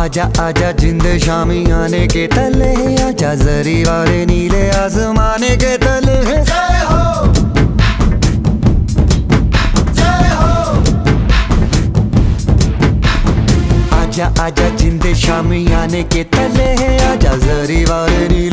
आजा आजा जिंद शामी आने के तले, आजा जरी वाले नीले आसमाने के तले। जय हो जय हो। आजा आजा जिंद शामी आने के तले, आजा जरी वाले नीले